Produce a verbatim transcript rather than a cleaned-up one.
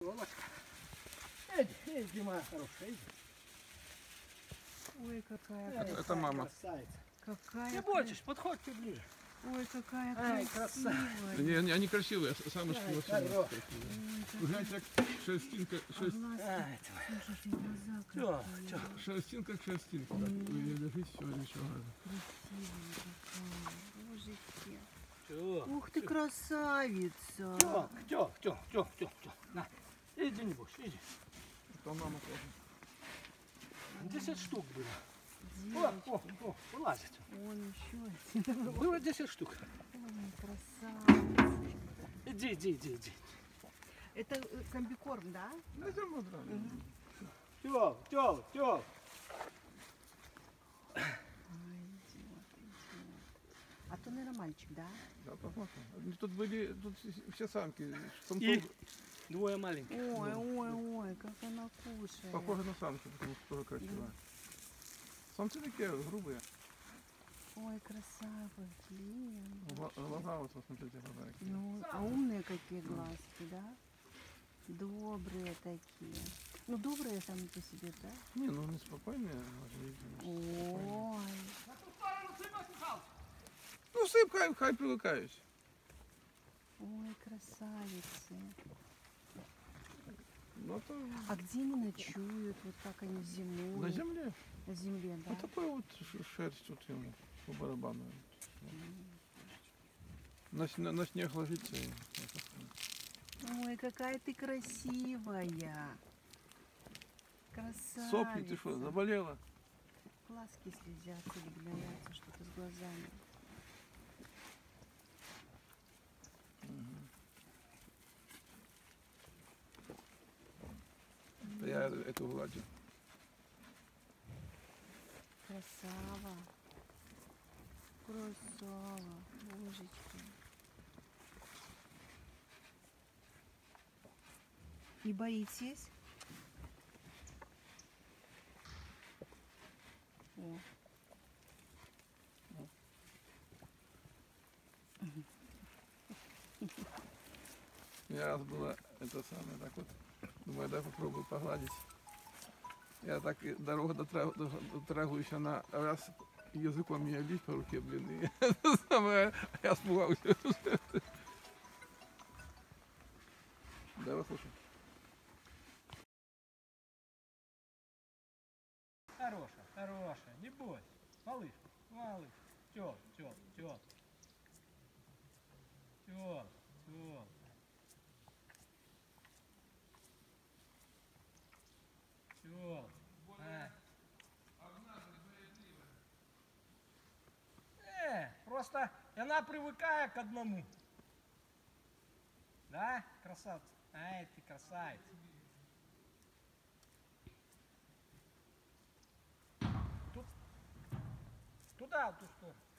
Солочка. Иди, иди, моя хорошая, иди. Ой, какая Эй, красавица. Это мама. Красавица. Какая Не бойтесь, подходите ближе. Ой, какая Ай, красивая. Они, они, они красивые, самочки Ай, вообще хорош. красивые. Ой, какая- Вы знаете, как шерстинка, А шерсть, глазки, Ай, твоя. слушайте, глаза Чё, какие. чё? шерстинка как шерстинка. Так, вы ее держите, все, ничего. Красивая какая. Божечки. Чё? Ух ты, красавица. Тё, тё, тё, тё, тё, тё. На, иди, не бойся, иди. Это мама тоже. Десять штук было. О, Девочки. о, о, вылазит. Ой, еще один. Было десять штук. Ой, красавица. Иди, иди, иди, иди. Это э, комбикорм, да? Ну, это мудро. Тё, тё, тё. Ой, идет, идет. А то, наверное, мальчик, да? Да, посмотрим. Они Тут были, тут все самки. Самцов И двое маленьких. Ой, ой, ой, как она кушает. похожи на самки, потому что тоже красивая. Самцы такие грубые. Ой, красавый, блин. Гла- Глаза вот, посмотрите, глаза какие. Ну, а умные какие глазки, да? Добрые такие. Ну, добрые сами по себе, да? Не, ну они спокойные. они, видимо, Ой, Ну, сып, хай, хай привыкають. ой, красавицы. Ну, то А где они ночуют? Вот как они зимуют? на земле. На земле, да? Вот такой вот ш- шерсть вот ему по барабану. На, сне- на снег ложится и это Ой, какая ты красивая. Красавица. сопли, ты что, заболела? Глазки слезятся или гноятся что-то с глазами. Да я эту гладью. Красава. Красава. Божечки. Не боитесь? О. Я раз было это самое, так вот, думаю, дай попробую погладить. Я так и дорога дотра- до- дотрагиваюсь, она раз языком меня лить по руке, блин, и это самое, я испугался. Давай, слушай. Хорошая, хорошая, не бойся. Малыш, малыш. Тёл, тёл, тёл. Тёл, тёл. Тёл. А. Э, просто она привыкает к одному. Да, красавца? Ай, ты красавица. Тут, туда, в ту сторону.